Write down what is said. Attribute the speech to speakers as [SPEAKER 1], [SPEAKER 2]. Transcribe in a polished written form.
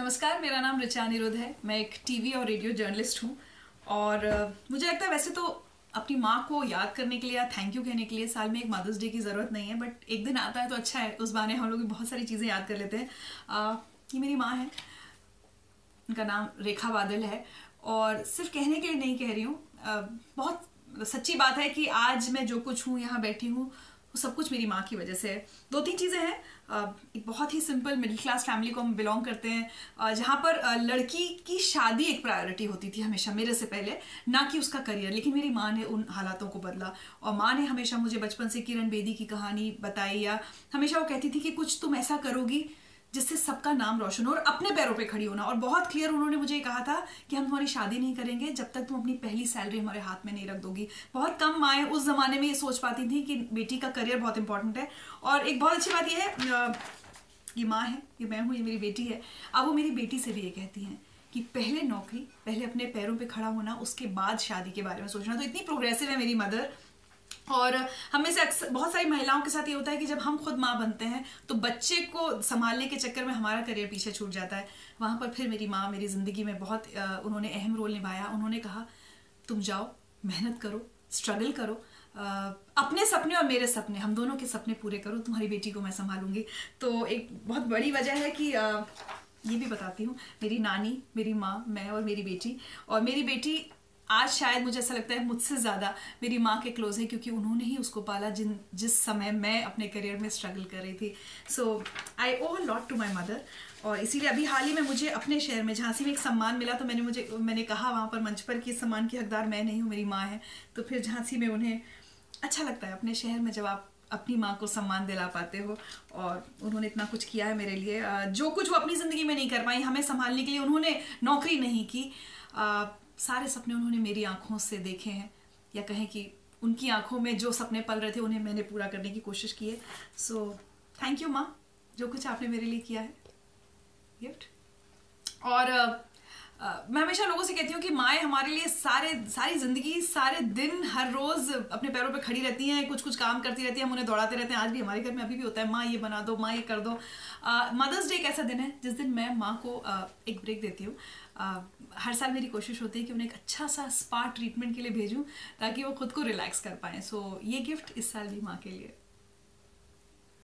[SPEAKER 1] नमस्कार, मेरा नाम ऋचा अनिरुद्ध है। मैं एक टीवी और रेडियो जर्नलिस्ट हूँ और मुझे लगता है वैसे तो अपनी माँ को याद करने के लिए या थैंक यू कहने के लिए साल में एक मदर्स डे की ज़रूरत नहीं है, बट एक दिन आता है तो अच्छा है। उस बहाने हम लोग बहुत सारी चीज़ें याद कर लेते हैं। ये मेरी माँ है, उनका नाम रेखा बादल है और सिर्फ कहने के लिए नहीं कह रही हूँ। बहुत सच्ची बात है कि आज मैं जो कुछ हूँ, यहाँ बैठी हूँ, वो सब कुछ मेरी माँ की वजह से है। दो तीन चीज़ें हैं। एक बहुत ही सिंपल मिडिल क्लास फैमिली को हम बिलोंग करते हैं, जहाँ पर लड़की की शादी एक प्रायोरिटी होती थी हमेशा, मेरे से पहले, ना कि उसका करियर। लेकिन मेरी माँ ने उन हालातों को बदला और माँ ने हमेशा मुझे बचपन से किरण बेदी की कहानी बताई, या हमेशा वो कहती थी कि कुछ तुम ऐसा करोगी जिससे सबका नाम रोशन हो और अपने पैरों पे खड़ी होना। और बहुत क्लियर उन्होंने मुझे कहा था कि हम तुम्हारी शादी नहीं करेंगे जब तक तुम अपनी पहली सैलरी हमारे हाथ में नहीं रख दोगी। बहुत कम माएँ उस जमाने में ये सोच पाती थी कि बेटी का करियर बहुत इंपॉर्टेंट है। और एक बहुत अच्छी बात यह है, ये माँ है, ये मैं हूँ, ये मेरी बेटी है। अब वो मेरी बेटी से भी ये कहती हैं कि पहले नौकरी, पहले अपने पैरों पे खड़ा होना, उसके बाद शादी के बारे में सोचना। तो इतनी प्रोग्रेसिव है मेरी मदर। और हमें से अक्सर बहुत सारी महिलाओं के साथ ये होता है कि जब हम खुद माँ बनते हैं तो बच्चे को संभालने के चक्कर में हमारा करियर पीछे छूट जाता है। वहाँ पर फिर मेरी माँ मेरी ज़िंदगी में बहुत उन्होंने अहम रोल निभाया। उन्होंने कहा तुम जाओ, मेहनत करो, स्ट्रगल करो, अपने सपने और मेरे सपने, हम दोनों के सपने पूरे करो, तुम्हारी बेटी को मैं संभालूंगी। तो एक बहुत बड़ी वजह है कि ये भी बताती हूँ, मेरी नानी, मेरी माँ, मैं और मेरी बेटी। और मेरी बेटी आज शायद मुझे ऐसा लगता है मुझसे ज़्यादा मेरी माँ के क्लोज है, क्योंकि उन्होंने ही उसको पाला जिस समय मैं अपने करियर में स्ट्रगल कर रही थी। So I owe a lot to my mother. और इसीलिए अभी हाल ही में मुझे अपने शहर में झांसी में एक सम्मान मिला, तो मैंने कहा वहाँ पर मंच पर कि इस सम्मान की हकदार मैं नहीं हूँ, मेरी माँ है। तो फिर झांसी में उन्हें अच्छा लगता है अपने शहर में जब आप अपनी माँ को सम्मान दिला पाते हो। और उन्होंने इतना कुछ किया है मेरे लिए, जो कुछ वो अपनी ज़िंदगी में नहीं कर पाई, हमें संभालने के लिए उन्होंने नौकरी नहीं की। सारे सपने उन्होंने मेरी आंखों से देखे हैं, या कहें कि उनकी आंखों में जो सपने पल रहे थे उन्हें मैंने पूरा करने की कोशिश की है। सो थैंक यू माँ, जो कुछ आपने मेरे लिए किया है, गिफ्ट। और मैं हमेशा लोगों से कहती हूँ कि माएँ हमारे लिए सारी ज़िंदगी, सारे दिन, हर रोज़ अपने पैरों पे खड़ी रहती हैं, कुछ कुछ काम करती रहती हैं, हम उन्हें दौड़ाते रहते हैं। आज भी हमारे घर में अभी भी होता है, माँ ये बना दो, माँ ये कर दो। मदर्स डे एक ऐसा दिन है जिस दिन मैं माँ को एक ब्रेक देती हूँ। हर साल मेरी कोशिश होती है कि उन्हें एक अच्छा सा स्पा ट्रीटमेंट के लिए भेजूँ ताकि वो खुद को रिलैक्स कर पाएँ। सो ये गिफ्ट इस साल भी माँ के लिए।